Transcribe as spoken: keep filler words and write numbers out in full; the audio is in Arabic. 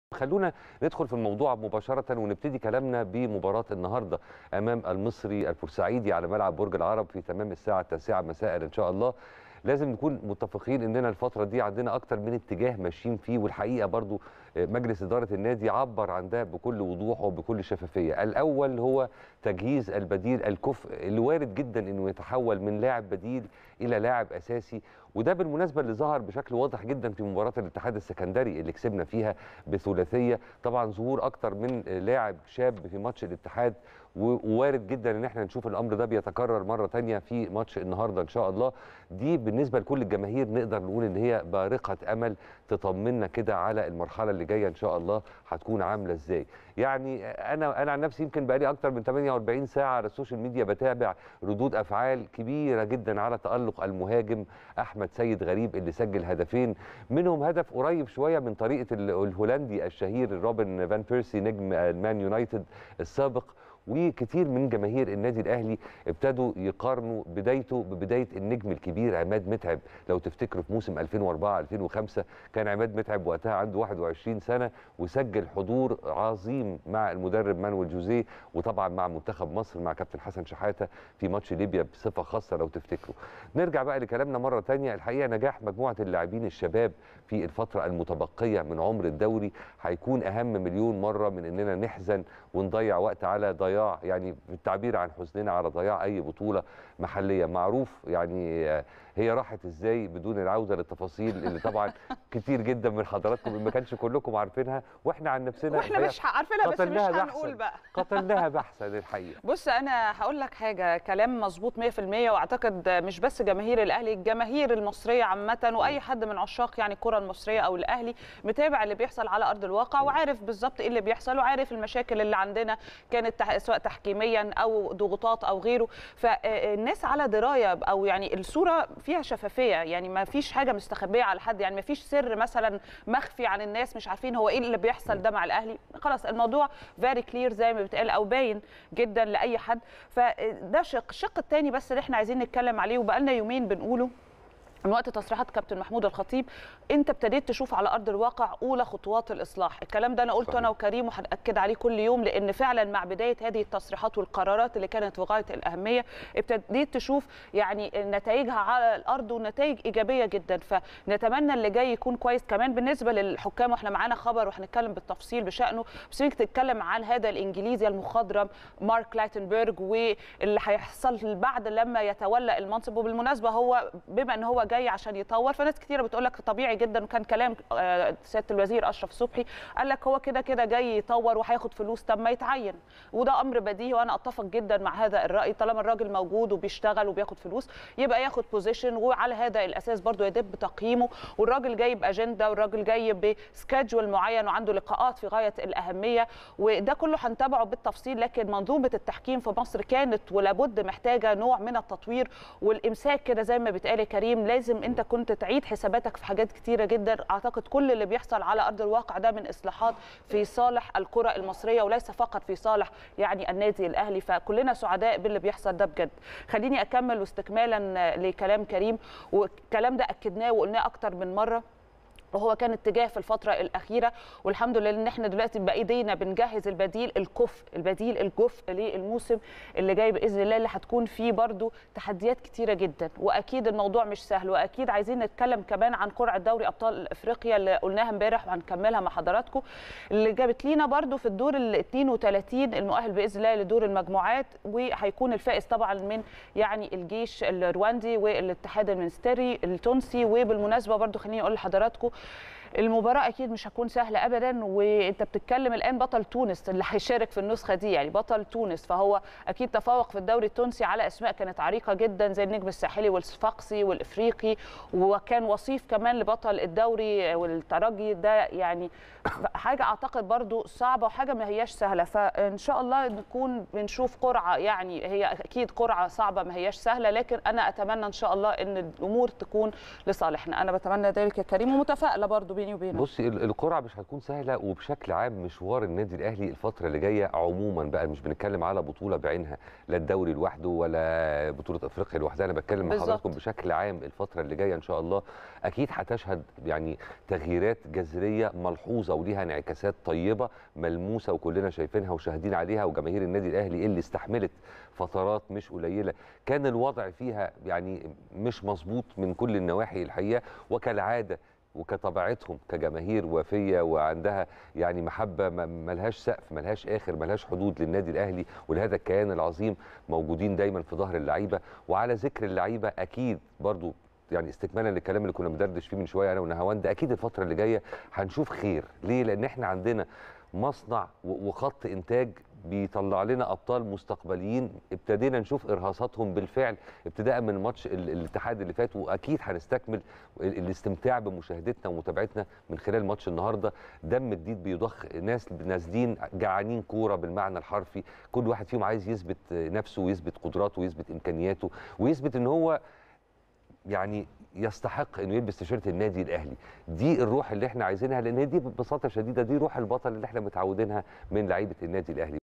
خلونا ندخل في الموضوع مباشرة ونبتدي كلامنا بمباراة النهاردة أمام المصري البورسعيدي على ملعب برج العرب في تمام الساعة التاسعة مساء إن شاء الله. لازم نكون متفقين إننا الفترة دي عندنا أكتر من اتجاه ماشيين فيه، والحقيقة برضو مجلس إدارة النادي عبر عن ده بكل وضوح وبكل شفافية. الأول هو تجهيز البديل الكفء اللي وارد جدا إنه يتحول من لاعب بديل إلى لاعب أساسي، وده بالمناسبة اللي ظهر بشكل واضح جدا في مباراة الاتحاد السكندري اللي كسبنا فيها بثلاثية. طبعا ظهور أكتر من لاعب شاب في ماتش الاتحاد، ووارد جدا ان احنا نشوف الامر ده بيتكرر مره ثانيه في ماتش النهارده ان شاء الله. دي بالنسبه لكل الجماهير نقدر نقول ان هي بارقه امل تطمنا كده على المرحله اللي جايه ان شاء الله هتكون عامله ازاي. يعني انا انا عن نفسي يمكن بقالي اكتر من ثمانية وأربعين ساعه على السوشيال ميديا بتابع ردود افعال كبيره جدا على تالق المهاجم احمد سيد غريب اللي سجل هدفين، منهم هدف قريب شويه من طريقه الهولندي الشهير روبن فان بيرسي نجم المان يونايتد السابق. وكتير من جماهير النادي الاهلي ابتدوا يقارنوا بدايته ببدايه النجم الكبير عماد متعب. لو تفتكروا في موسم ألفين وأربعة ألفين وخمسة كان عماد متعب وقتها عنده واحد وعشرين سنه وسجل حضور عظيم مع المدرب مانويل جوزيه، وطبعا مع منتخب مصر مع كابتن حسن شحاته في ماتش ليبيا بصفه خاصه لو تفتكروا. نرجع بقى لكلامنا مره ثانيه. الحقيقه نجاح مجموعه اللاعبين الشباب في الفتره المتبقيه من عمر الدوري هيكون اهم مليون مره من اننا نحزن ونضيع وقت على ضياع، يعني بالتعبير عن حزننا على ضياع اي بطوله محليه. معروف يعني هي راحت ازاي بدون العوده للتفاصيل اللي طبعا كتير جدا من حضراتكم ما كانش كلكم عارفينها، واحنا عن نفسنا واحنا مش عارفينها بس مش هنقول بقى قتلناها بحثا الحقيقه. بص انا هقول لك حاجه، كلام مظبوط مية في المية، واعتقد مش بس جماهير الاهلي، الجماهير المصريه عامه واي حد من عشاق يعني الكره المصريه او الاهلي متابع اللي بيحصل على ارض الواقع وعارف بالظبط ايه اللي بيحصل وعارف المشاكل اللي عندنا كانت سواء تحكيميا او ضغوطات او غيره. فالناس على درايه او يعني الصوره فيها شفافيه، يعني ما فيش حاجه مستخبيه على حد، يعني ما فيش سر مثلا مخفي عن الناس مش عارفين هو ايه اللي بيحصل ده مع الاهلي. خلاص الموضوع فيري كلير زي ما بتقال او باين جدا لاي حد. فده شق الشق الثاني بس اللي احنا عايزين نتكلم عليه وبقالنا يومين بنقوله من وقت تصريحات كابتن محمود الخطيب. انت ابتديت تشوف على ارض الواقع اولى خطوات الاصلاح. الكلام ده انا قلته انا وكريم وهنأكد عليه كل يوم، لان فعلا مع بدايه هذه التصريحات والقرارات اللي كانت في غايه الاهميه ابتديت تشوف يعني نتائجها على الارض ونتائج ايجابيه جدا. فنتمنى اللي جاي يكون كويس كمان بالنسبه للحكام، واحنا معانا خبر وهنتكلم بالتفصيل بشانه. بس انك تتكلم عن هذا الانجليزي المخضرم مارك لايتنبرج واللي هيحصل بعد لما يتولى المنصب. وبالمناسبه هو بما ان هو جاي عشان يطور، فناس كتيره بتقول لك طبيعي جدا، وكان كلام سياده الوزير اشرف صبحي قال لك هو كده كده جاي يطور وهياخد فلوس، طب ما يتعين. وده امر بديهي وانا اتفق جدا مع هذا الراي، طالما الراجل موجود وبيشتغل وبياخد فلوس يبقى ياخد بوزيشن، وعلى هذا الاساس برضو يدب تقييمه. والراجل جاي باجنده والراجل جاي بسكادجول معين وعنده لقاءات في غايه الاهميه، وده كله هنتابعه بالتفصيل. لكن منظومه التحكيم في مصر كانت ولابد محتاجه نوع من التطوير والامساك كده زي ما بيتقال يا كريم. لازم انت كنت تعيد حساباتك في حاجات كتيره جدا. اعتقد كل اللي بيحصل على ارض الواقع ده من اصلاحات في صالح الكره المصريه وليس فقط في صالح يعني النادي الاهلي، فكلنا سعداء باللي بيحصل ده بجد. خليني اكمل واستكمالا لكلام كريم، والكلام ده اكدناه وقلناه اكتر من مره، وهو كان اتجاه في الفتره الاخيره. والحمد لله ان احنا دلوقتي بايدينا بنجهز البديل الكفء البديل الكفء للموسم اللي جاي باذن الله، اللي هتكون فيه برضو تحديات كتيره جدا، واكيد الموضوع مش سهل. واكيد عايزين نتكلم كمان عن قرعه دوري ابطال افريقيا اللي قلناها امبارح وهنكملها مع حضراتكم، اللي جابت لينا برضو في الدور ال اثنين وثلاثين المؤهل باذن الله لدور المجموعات، وهيكون الفائز طبعا من يعني الجيش الرواندي والاتحاد المنستيري التونسي. وبالمناسبه برضو خليني اقول لحضراتكم المباراة أكيد مش هتكون سهلة أبدا، وأنت بتتكلم الآن بطل تونس اللي هيشارك في النسخة دي، يعني بطل تونس، فهو أكيد تفوق في الدوري التونسي على أسماء كانت عريقة جدا زي النجم الساحلي والصفاقسي والإفريقي، وكان وصيف كمان لبطل الدوري والترجي. ده يعني حاجة أعتقد برضو صعبة وحاجة ما هياش سهلة. فإن شاء الله نكون بنشوف قرعة، يعني هي أكيد قرعة صعبة ما هياش سهلة، لكن أنا أتمنى إن شاء الله إن الأمور تكون لصالحنا. أنا بتمنى ذلك يا كريم ومتفائلة برضو بيني وبينك. بصي القرعه مش هتكون سهله، وبشكل عام مشوار النادي الاهلي الفتره اللي جايه عموما بقى، مش بنتكلم على بطوله بعينها، لا الدوري لوحده ولا بطوله افريقيا لوحدها، انا بتكلم مع حضراتكم بشكل عام. الفتره اللي جايه ان شاء الله اكيد هتشهد يعني تغييرات جذريه ملحوظه وليها انعكاسات طيبه ملموسه وكلنا شايفينها وشاهدين عليها، وجماهير النادي الاهلي اللي استحملت فترات مش قليله كان الوضع فيها يعني مش مظبوط من كل النواحي الحقيقه، وكالعاده وكطبيعتهم كجماهير وفيه وعندها يعني محبه ملهاش سقف ملهاش اخر ملهاش حدود للنادي الاهلي ولهذا الكيان العظيم، موجودين دايما في ظهر اللعيبه. وعلى ذكر اللعيبه اكيد برضو يعني استكمالا للكلام اللي كنا بندردش فيه من شويه انا ونهاوند، اكيد الفتره اللي جايه هنشوف خير. ليه؟ لان احنا عندنا مصنع وخط انتاج بيطلع لنا ابطال مستقبليين، ابتدينا نشوف ارهاصاتهم بالفعل ابتداء من ماتش الاتحاد اللي فات، واكيد هنستكمل الاستمتاع بمشاهدتنا ومتابعتنا من خلال ماتش النهارده. دم جديد بيضخ، ناس نازلين جعانين كوره بالمعنى الحرفي، كل واحد فيهم عايز يثبت نفسه ويثبت قدراته ويثبت امكانياته ويثبت ان هو يعني يستحق انه يلبس تيشيرت النادي الاهلي. دي الروح اللي احنا عايزينها، لان دي ببساطه شديده دي روح البطل اللي احنا متعودينها من لعيبه النادي الاهلي.